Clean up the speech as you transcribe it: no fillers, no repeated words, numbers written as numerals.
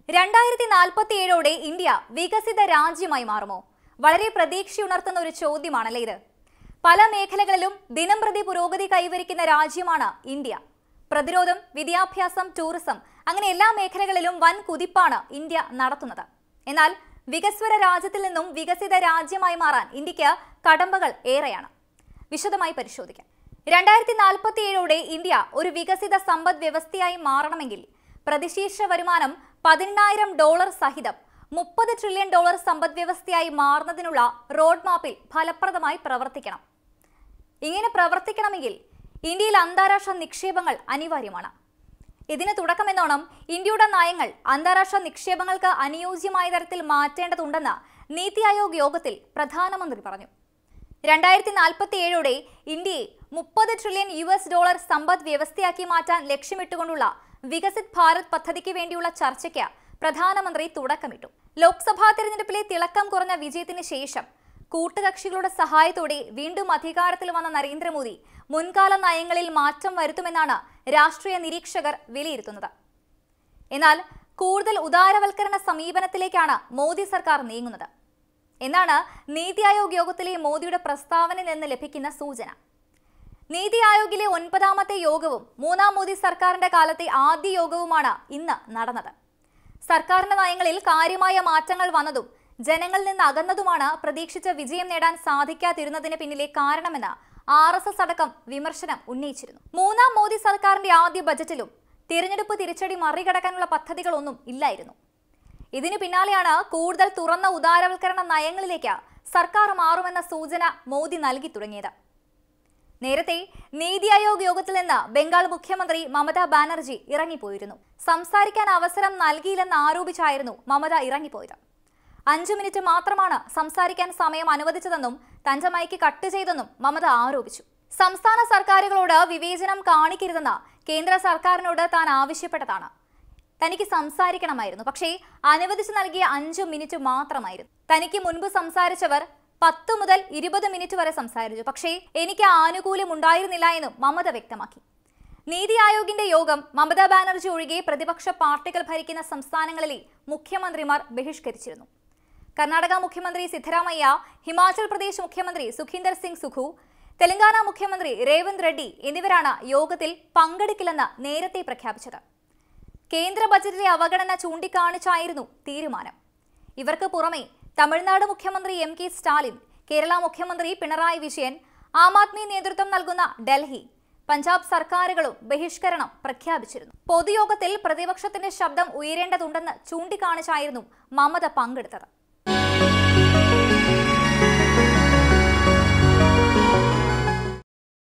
2047 India വികസിത രാജ്യമായി മാറുമോ? വളരെ പ്രതീക്ഷയുണർത്തുന്ന ഒരു ചോദ്യമാണല്ലേ ഇത്. പല മേഖലകളിലും ദിനംപ്രതി പുരോഗതി കൈവരിക്കുന്ന രാജ്യമാണ് ഇന്ത്യ. പ്രതിരോധം, വിദ്യാഭ്യാസം, ടൂറിസം അങ്ങനെ എല്ലാ മേഖലകളിലും വൻ കുതിപ്പാണ് ഇന്ത്യ നടത്തുന്നത്. എന്നാൽ വികസ്വര രാജ്യത്തിൽ നിന്നും വികസിത രാജ്യമായി മാറാൻ ഇന്ത്യക്ക് കടമ്പകൾ ഏറെയാണ്. വിശദമായി പരിശോധിക്കാം. 2047 ഇന്ത്യ ഒരു വികസിത സമ്പദ് വ്യവസ്ഥയായി മാറണമെങ്കിൽ പ്രതിശീർഷ വരുമാനം $10,000 സഹിതം $30 ട്രില്യൺ സമ്പദ് വ്യവസ്ഥയായി മാറുന്നതിനുള്ള റോഡ് മാപ്പിൽ ഫലപ്രദമായി പ്രവർത്തിക്കണം. ഇങ്ങനെ പ്രവർത്തിക്കണമെങ്കിൽ ഇന്ത്യയിൽ അന്താരാഷ്ട്ര നിക്ഷേപങ്ങൾ അനിവാര്യമാണ്. ഇതിന് തുടക്കമെന്നോണം ഇന്ത്യയുടെ നയങ്ങൾ അന്താരാഷ്ട്ര നിക്ഷേപങ്ങൾക്ക് അനുയോജ്യമായ തരത്തിൽ മാറ്റേണ്ടതുണ്ടെന്ന് നീതി ആയോഗ് യോഗത്തിൽ പ്രധാനമന്ത്രി പറഞ്ഞു. 2047 ഇന്ത്യയെ $30 ട്രില്യൺ സമ്പദ് വ്യവസ്ഥയാക്കി മാറ്റാൻ ലക്ഷ്യമിട്ടുകൊണ്ടുള്ള വികസിത് ഭാരത് പദ്ധതിക്ക് വേണ്ടിയുള്ള ചർച്ചയ്ക്ക് പ്രധാനമന്ത്രി തുടക്കമിട്ടു. ലോക്സഭാ തെരഞ്ഞെടുപ്പിലെ തിളക്കം കുറഞ്ഞ വിജയത്തിന് ശേഷം കൂട്ടുകക്ഷികളുടെ സഹായത്തോടെ വീണ്ടും അധികാരത്തിൽ വന്ന നരേന്ദ്രമോദി മുൻകാല നയങ്ങളിൽ മാറ്റം വരുത്തുമെന്നാണ് രാഷ്ട്രീയ നിരീക്ഷകർ വിലയിരുത്തുന്നത്. എന്നാൽ കൂടുതൽ ഉദാരവൽക്കരണ സമീപനത്തിലേക്കാണ് മോദി സർക്കാർ നീങ്ങുന്നത് എന്നാണ് നീതി ആയോഗ് യോഗത്തിലെ മോദിയുടെ പ്രസ്താവനയിൽ നിന്ന് ലഭിക്കുന്ന സൂചന. നീതി ആയോഗിലെ 9ാമത്തെ യോഗവും 3ാം മോദി സർക്കാരിന്റെ കാലത്തെ ആദ്യ യോഗവുമാണ് ഇന്ന് നടന്നത്. സർക്കാരിന്റെ നയങ്ങളിൽ കാര്യമായ മാറ്റങ്ങൾ വന്നതും ജനങ്ങളിൽ നിന്ന് അകന്നതുമാണ് പ്രതീക്ഷിച്ച വിജയം നേടാൻ സാധിക്കാതിരുന്നതിന് പിന്നിലെ കാരണമെന്ന് RSS അടക്കം വിമർശനം ഉന്നയിച്ചിരുന്നു. 3ാം മോദി സർക്കാരിന്റെ ആദ്യ ബജറ്റിലും തിരഞ്ഞെടുപ്പ് തിരിച്ചടി മറികടക്കാനുള്ള പദ്ധതികളൊന്നും ഇല്ലായിരുന്നു. ഇതിനു പിന്നാലെയാണ് കൂടുതൽ തുറന്ന ഉദാരവൽക്കരണ നയങ്ങളിലേക്ക് സർക്കാർ മാറുമെന്ന സൂചന മോദി നൽകി തുടങ്ങിയത്. നേരത്തെ നീതി ആയോഗ് യോഗത്തിൽ നിന്ന് ബംഗാൾ മുഖ്യമന്ത്രി മമതാ ബാനർജി ഇറങ്ങിപ്പോയിരുന്നു. സംസാരിക്കാൻ അവസരം നൽകിയില്ലെന്ന് ആരോപിച്ചായിരുന്നു മമത ഇറങ്ങിപ്പോയത്. 5 മിനിറ്റ് മാത്രമാണ് സംസാരിക്കാൻ സമയം അനുവദിച്ചതെന്നും തന്റെ മൈക്ക് കട്ട് ചെയ്തെന്നും മമത ആരോപിച്ചു. സംസ്ഥാന സർക്കാരുകളോട് വിവേചനം കാണിക്കരുതെന്ന് കേന്ദ്ര സർക്കാരിനോട് താൻ ആവശ്യപ്പെട്ടതാണ്. തനിക്ക് സംസാരിക്കണമായിരുന്നു, പക്ഷേ അനുവദിച്ചു നൽകിയ 5 മിനിറ്റ് മാത്രമായിരുന്നു. തനിക്ക് മുൻപ് സംസാരിച്ചവർ 10 മുതൽ 20 മിനിറ്റ് വരെ സംസാരിച്ചു, പക്ഷേ എനിക്ക് ആനുകൂല്യം ഉണ്ടായിരുന്നില്ല എന്നും മമത വ്യക്തമാക്കി. നീതി ആയോഗിന്റെ യോഗം മമതാ ബാനർജി ഒഴികെ പ്രതിപക്ഷ പാർട്ടികൾ ഭരിക്കുന്ന സംസ്ഥാനങ്ങളിലെ മുഖ്യമന്ത്രിമാർ ബഹിഷ്കരിച്ചിരുന്നു. കർണാടക മുഖ്യമന്ത്രി സിദ്ധരാമയ്യ, ഹിമാചൽ പ്രദേശ് മുഖ്യമന്ത്രി സുഖീന്ദർ സിംഗ് സുഖു, തെലങ്കാന മുഖ്യമന്ത്രി രേവന്ത് റെഡ്ഡി എന്നിവരാണ് യോഗത്തിൽ പങ്കെടുക്കില്ലെന്ന് നേരത്തെ പ്രഖ്യാപിച്ചത്. കേന്ദ്ര ബജറ്റിലെ അവഗണന ചൂണ്ടിക്കാണിച്ചായിരുന്നു തീരുമാനം. ഇവർക്ക് പുറമെ തമിഴ്നാട് മുഖ്യമന്ത്രി MK സ്റ്റാലിൻ, കേരള മുഖ്യമന്ത്രി പിണറായി വിജയൻ, ആം ആദ്മി നേതൃത്വം നൽകുന്ന ഡൽഹി, പഞ്ചാബ് സർക്കാരുകളും ബഹിഷ്കരണം പ്രഖ്യാപിച്ചിരുന്നു. പൊതുയോഗത്തിൽ പ്രതിപക്ഷത്തിന്റെ ശബ്ദം ഉയരേണ്ടതുണ്ടെന്ന് ചൂണ്ടിക്കാണിച്ചായിരുന്നു മമത പങ്കെടുത്തത്.